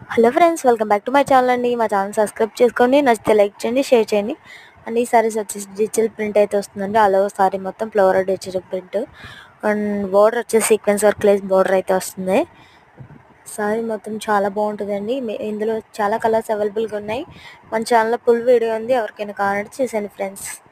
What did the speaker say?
Hello friends, welcome back to my channel అండి. మా channel subscribe చేసుకోండి, నచ్చితే లైక్ చేయండి, షేర్ చేయండి. అండ్ ఈ సారీస్ వచ్చేసి డిజిటల్ ప్రింట్ అయితే వస్తుందండి. అలా సారీ మొత్తం floral digital print and border వచ్చేసి సీక్వెన్స్ వర్క్ లేస్ బోర్డర్ అయితే వస్తుంది. సారీ మొత్తం చాలా బాగుంటుందండి. ఇందులో చాలా కలర్స్ అవైలబుల్గా ఉన్నాయి. మన ఛానల్లో ఫుల్ వీడియో ఉంది, ఎవరికైనా కావాలంటే చూసేయండి ఫ్రెండ్స్.